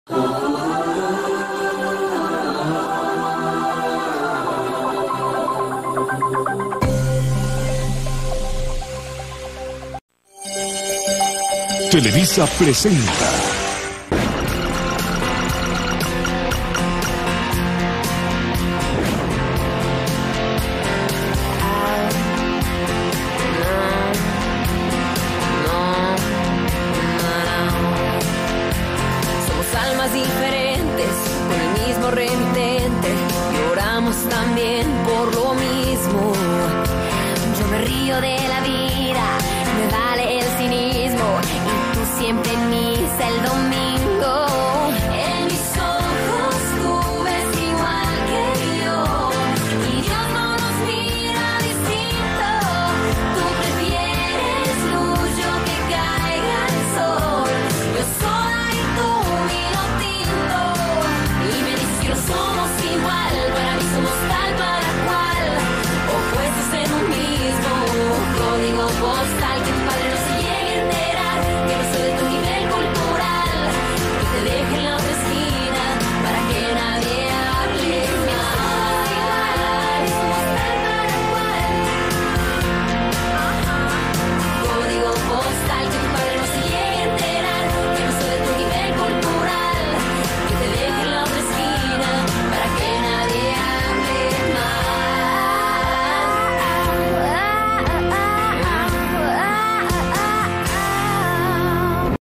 Televisa presenta Somos almas diferentes, con el mismo remitente, lloramos también por lo mismo. Yo me río de la vida